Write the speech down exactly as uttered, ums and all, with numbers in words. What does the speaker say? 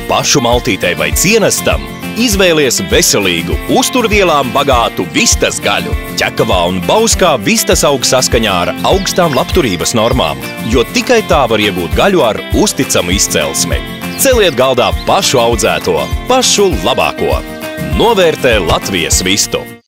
pašu maltītei vai cienastam, izvēlies veselīgu, uzturvielām bagātu vistas gaļu. Ķekavā un Bauskā vistas aug saskaņā ar augstām labturības normām, jo tikai tā var iegūt gaļu ar uzticamu izcelsmi. Celiet galdā pašu audzēto, pašu labāko. Novērtē Latvijas vistu!